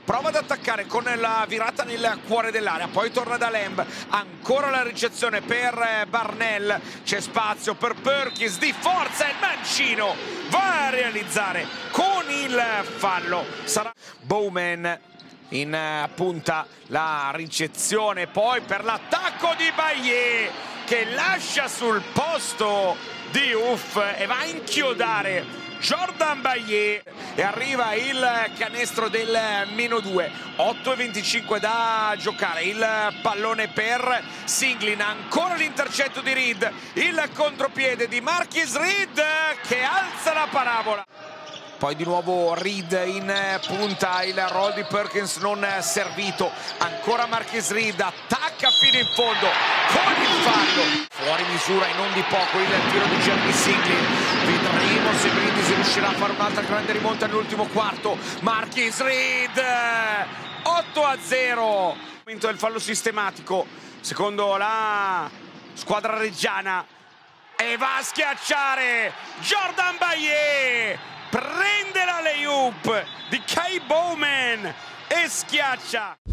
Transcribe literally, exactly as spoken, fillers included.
prova ad attaccare con la virata nel cuore dell'area, poi torna da Lamb, ancora la ricezione per Barnell, c'è spazio per Perkins, di forza il mancino va a realizzare con il fallo. Sarà Bowman in punta, la ricezione poi per l'attacco di Bailly che lascia sul posto di Uff e va a inchiodare Jordan Bailly e arriva il canestro del meno due. Otto e venticinque da giocare, il pallone per Singlin, ancora l'intercetto di Reed, il contropiede di Marquis Reed che alza la parabola. Poi di nuovo Reed in punta, il roll di Perkins non servito, ancora Marquis Reed, attacca fino in fondo con il fallo. Fuori misura e non di poco il tiro di Jeremy Singlin, vedremo se Brindisi riuscirà a fare un'altra grande rimonta nell'ultimo quarto. Marquis Reed, otto a zero. Vinto il fallo sistematico, secondo la squadra reggiana, e va a schiacciare Jordan Bailly. Prende la layup di Ky Bowman e schiaccia.